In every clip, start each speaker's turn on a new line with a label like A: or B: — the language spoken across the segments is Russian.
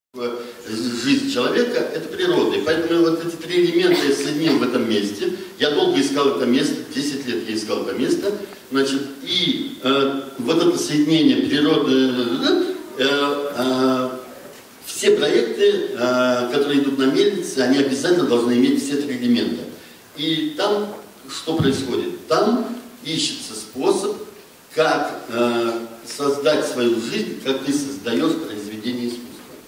A: Жизнь человека – это природа. И поэтому вот эти три элемента я соединил в этом месте. Я долго искал это место, 10 лет я искал это место. Значит, и вот это соединение природы, все проекты, которые идут на мельнице, они обязательно должны иметь все три элемента. И там что происходит? Там ищется способ, как создать свою жизнь, как ты создаешь произведение искусства.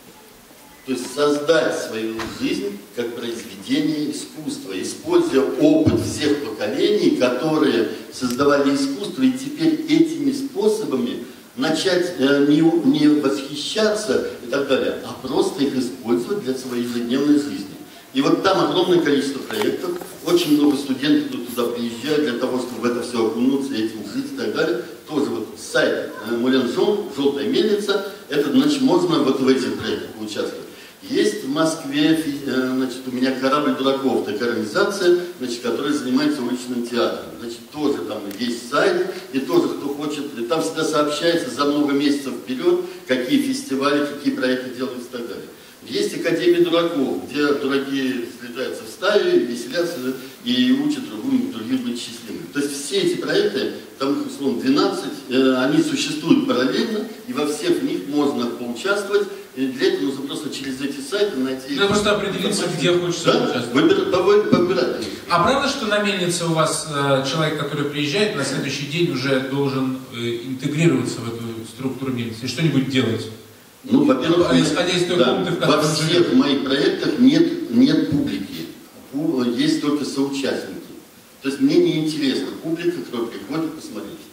A: То есть создать свою жизнь как произведение искусства, используя опыт всех поколений, которые создавали искусство, и теперь этими способами начать не восхищаться и так далее, а просто их использовать для своей ежедневной жизни. И вот там огромное количество проектов, очень много студентов туда приезжают для того, чтобы в это все окунуться, этим жить и так далее. Тоже вот сайт Муленжон, «Желтая мельница», это, значит, можно вот в этих проектах участвовать. Есть в Москве, значит, у меня «Корабль дураков», такая организация, значит, которая занимается уличным театром. Значит, тоже там есть сайт, и тоже кто хочет, и там всегда сообщается за много месяцев вперед, какие фестивали, какие проекты делаются и так далее. Есть Академия дураков, где дураки слетаются в стаю, веселятся и учат других быть счастливыми. То есть все эти проекты, там их условно 12, они существуют параллельно, и во всех в них можно поучаствовать. И для этого нужно просто через эти сайты найти...
B: Надо просто определиться, где хочется
A: участвовать. Выбирать.
B: А правда, что на мельнице у вас человек, который приезжает, на следующий день уже должен интегрироваться в эту структуру мельницы и что-нибудь делать?
A: Ну, во-первых,
B: исходя из той комнаты, в которой
A: во всех моих проектах нет публики, есть только соучастники. То есть мне не интересно публика, кто приходит посмотреть.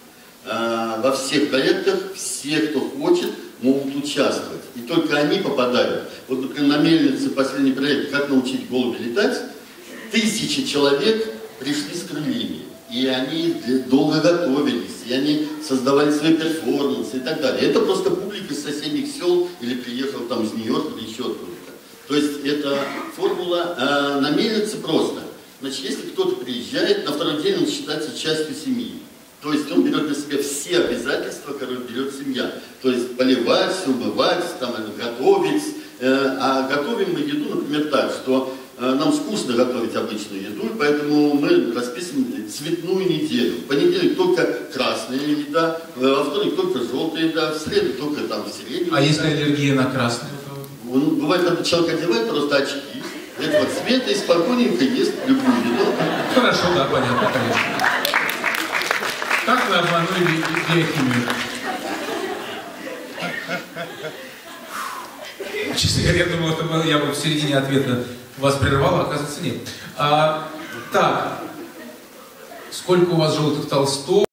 A: Во всех проектах все, кто хочет, могут участвовать. И только они попадают. Вот, например, на мельнице последний проект «Как научить голубя летать», 1000 человек пришли с крыльями. И они долго готовились, и они создавали свои перформансы и так далее. Это просто публика из соседних сел, или приехал там из Нью-Йорка, или еще откуда-то. То есть это формула на мельнице просто. Значит, если кто-то приезжает, на второй день он считается частью семьи. То есть он берет на себя все обязательства, которые берет семья. То есть поливать, умывать, там, готовить. А готовим мы еду, например, так, что нам скучно готовить обычную еду, и поэтому мы расписываем цветную неделю. В понедельник только красная еда, во вторник только желтая еда, в среду только там сиреневая.
B: А если аллергия на красную?
A: Бывает, когда человек одевает просто очки этого цвета и спокойненько ест любую еду.
B: Хорошо, да, понятно, конечно. Как вы обманули биохимию? Честно говоря, я думал, что я бы в середине ответа вас прервал, а оказывается нет. Так, сколько у вас желтых толстов?